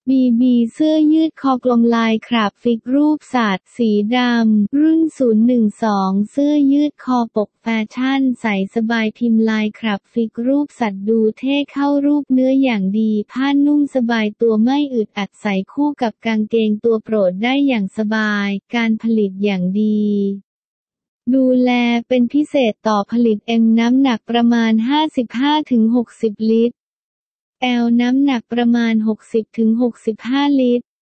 BB เสื้อยืดคอกลมลายคราบฟิกรูปสัตว์สีดำรุ่น 012 เสื้อยืดคอปกแฟชั่นใส่สบายพิมพ์ลายคราบฟิกรูปสัตว์ดูเท่เข้ารูปเนื้ออย่างดีผ้านุ่มสบายตัวไม่อึดอัดใส่คู่กับกางเกงตัวโปรดได้อย่างสบายการผลิตอย่างดีดูแลเป็นพิเศษต่อผลิตน้ำหนักประมาณ 55-60 ลิตรL น้ำหนักประมาณ 60-65 ลิตร